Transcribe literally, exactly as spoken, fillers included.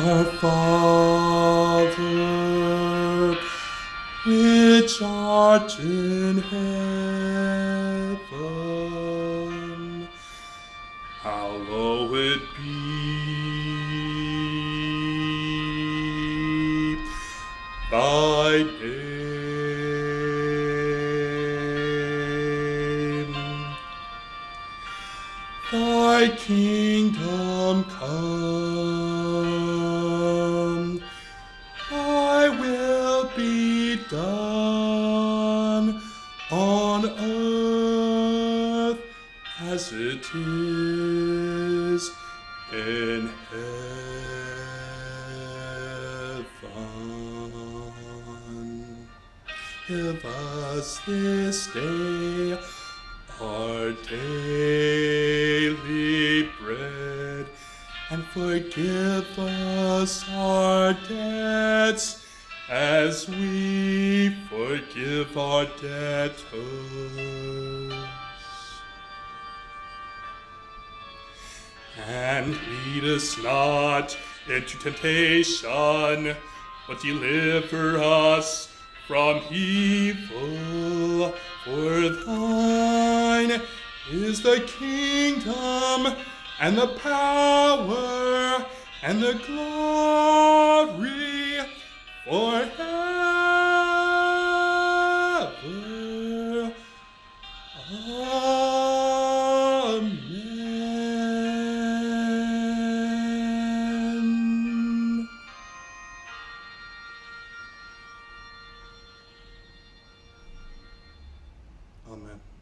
Our Father, which art in heaven, hallowed be thy name. Thy kingdom come, thy will be done on earth as it is in heaven. Give us this day our daily bread, and forgive us our debts as we forgive our debtors. And lead us not into temptation, but deliver us from evil. For thine is the kingdom, and the power, and the glory, forever. Amen. Amen.